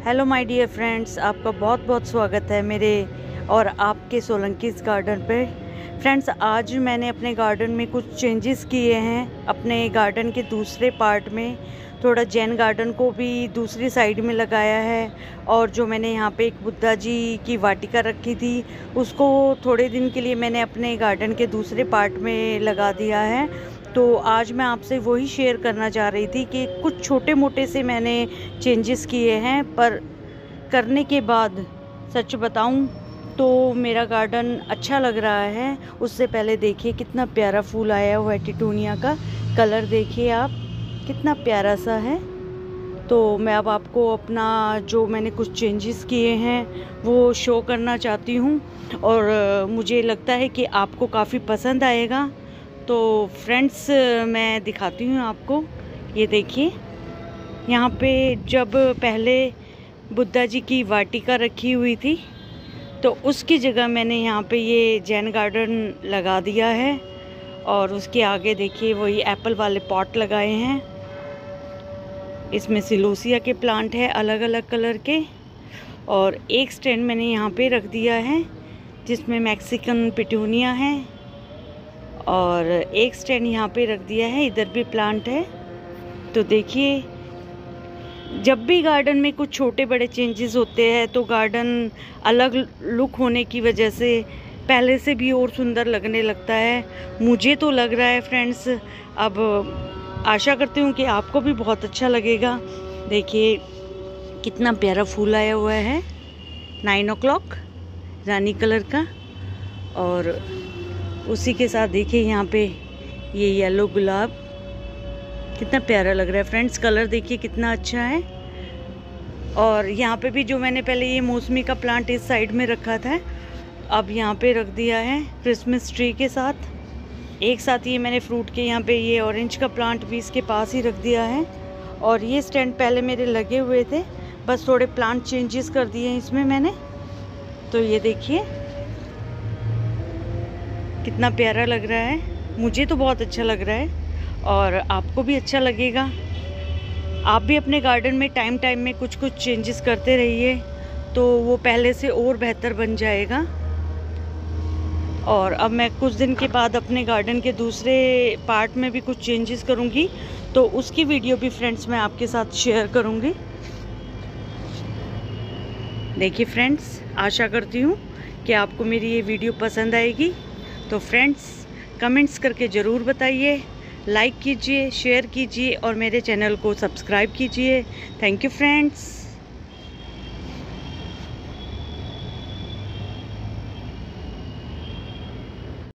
Hello my dear friends, आपका बहुत बहुत स्वागत है मेरे और आपके सोलंकीज़ गार्डन पे। फ्रेंड्स, आज मैंने अपने गार्डन में कुछ चेंजेस किए हैं। अपने गार्डन के दूसरे पार्ट में थोड़ा जैन गार्डन को भी दूसरी साइड में लगाया है, और जो मैंने यहाँ पे एक बुद्धा जी की वाटिका रखी थी उसको थोड़े दिन के लिए मैंने अपने गार्डन के दूसरे पार्ट में लगा दिया है। तो आज मैं आपसे वही शेयर करना चाह रही थी कि कुछ छोटे मोटे से मैंने चेंजेस किए हैं, पर करने के बाद सच बताऊं तो मेरा गार्डन अच्छा लग रहा है। उससे पहले देखिए कितना प्यारा फूल आया हुआ है, टिटूनिया का कलर देखिए आप, कितना प्यारा सा है। तो मैं अब आपको अपना जो मैंने कुछ चेंजेस किए हैं वो शो करना चाहती हूँ, और मुझे लगता है कि आपको काफ़ी पसंद आएगा। तो फ्रेंड्स, मैं दिखाती हूँ आपको। ये देखिए, यहाँ पे जब पहले बुद्धा जी की वाटिका रखी हुई थी तो उसकी जगह मैंने यहाँ पे ये जैन गार्डन लगा दिया है, और उसके आगे देखिए वही एप्पल वाले पॉट लगाए हैं। इसमें सिलोसिया के प्लांट है अलग अलग कलर के, और एक स्टैंड मैंने यहाँ पे रख दिया है जिसमें मैक्सिकन पिटूनिया है, और एक स्टैंड यहाँ पे रख दिया है, इधर भी प्लांट है। तो देखिए, जब भी गार्डन में कुछ छोटे बड़े चेंजेस होते हैं तो गार्डन अलग लुक होने की वजह से पहले से भी और सुंदर लगने लगता है। मुझे तो लग रहा है फ्रेंड्स, अब आशा करती हूँ कि आपको भी बहुत अच्छा लगेगा। देखिए कितना प्यारा फूल आया हुआ है, 9 o'clock रानी कलर का, और उसी के साथ देखिए यहाँ पे ये येलो गुलाब कितना प्यारा लग रहा है फ्रेंड्स। कलर देखिए कितना अच्छा है। और यहाँ पे भी जो मैंने पहले ये मौसमी का प्लांट इस साइड में रखा था, अब यहाँ पे रख दिया है क्रिसमस ट्री के साथ। एक साथ ये मैंने फ्रूट के यहाँ पे ये ऑरेंज का प्लांट भी इसके पास ही रख दिया है। और ये स्टैंड पहले मेरे लगे हुए थे, बस थोड़े प्लांट चेंजेस कर दिए हैं इसमें मैंने। तो ये देखिए कितना प्यारा लग रहा है, मुझे तो बहुत अच्छा लग रहा है और आपको भी अच्छा लगेगा। आप भी अपने गार्डन में टाइम टाइम में कुछ कुछ चेंजेस करते रहिए तो वो पहले से और बेहतर बन जाएगा। और अब मैं कुछ दिन के बाद अपने गार्डन के दूसरे पार्ट में भी कुछ चेंजेस करूँगी, तो उसकी वीडियो भी फ्रेंड्स मैं आपके साथ शेयर करूँगी। देखिए फ्रेंड्स, आशा करती हूँ कि आपको मेरी ये वीडियो पसंद आएगी। तो फ्रेंड्स, कमेंट्स करके ज़रूर बताइए, लाइक कीजिए, शेयर कीजिए और मेरे चैनल को सब्सक्राइब कीजिए। Thank you friends.